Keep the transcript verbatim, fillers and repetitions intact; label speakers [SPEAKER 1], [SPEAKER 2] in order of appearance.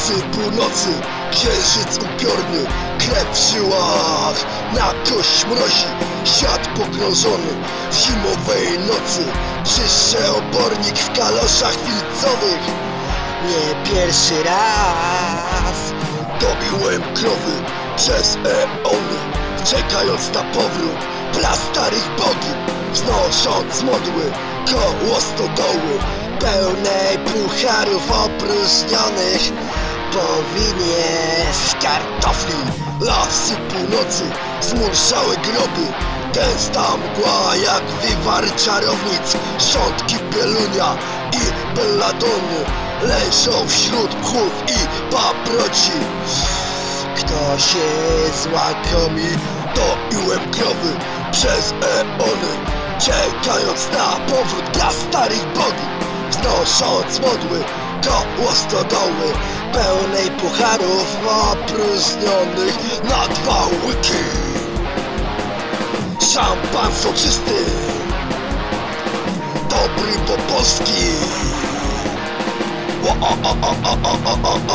[SPEAKER 1] Lasy północy, księżyc upiorny, krew w żyłach, na kość mrozi. Świat pogrążony w zimowej nocy, czyszczę obornik w kaloszach filcowych. Nie pierwszy raz dobiłem krowy przez eony, czekając na powrót prastarych bogi, wznosząc modły koło stodoły pełnej pucharów opróżnionych po winie z kartofli. Lasy północy, zmurszałe groby, gęsta mgła jak wywar czarownic, szczątki pielunia i belladony leżą wśród mchów i paproci. Kto się złakomi, doiłem krowy przez eony, czekając na powrót dla starych bogi, wznosząc modły koło stodoły pełnej pucharów opróżnionych na dwa łyki. Szampan soczysty, dobry po polski. O, o, o, o, o, o, o.